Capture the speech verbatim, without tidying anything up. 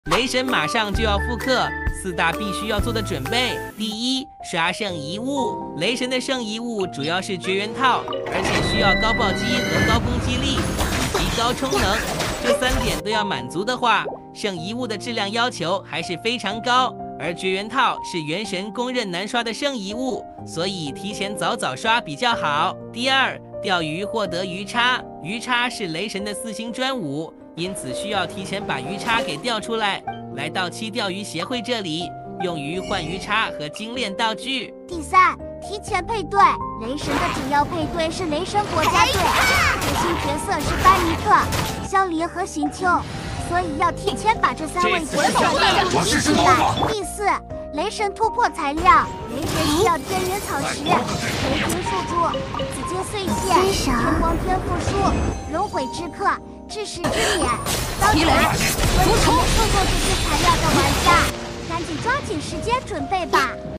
雷神马上就要复刻，四大必须要做的准备：第一，刷圣遗物。雷神的圣遗物主要是绝缘套，而且需要高暴击和高攻击力，以及高充能。这三点都要满足的话，圣遗物的质量要求还是非常高。而绝缘套是原神公认难刷的圣遗物，所以提前早早刷比较好。第二，钓鱼获得鱼叉，鱼叉是雷神的四星专武，因此需要提前把鱼叉给钓出来。来到七钓鱼协会这里，用于换鱼叉和精炼道具。 第三，提前配对，雷神的主要配对是雷神国家队，核心角色是班尼特、香莲和行秋。所以要提前把这三位角色列入进进来。第四，雷神突破材料，雷神需要天元草石、雷霆树柱、紫金碎屑、天光天赋树、熔毁之刻、至实之冕。当然，所以错过这些材料的玩家，赶紧抓紧时间准备吧。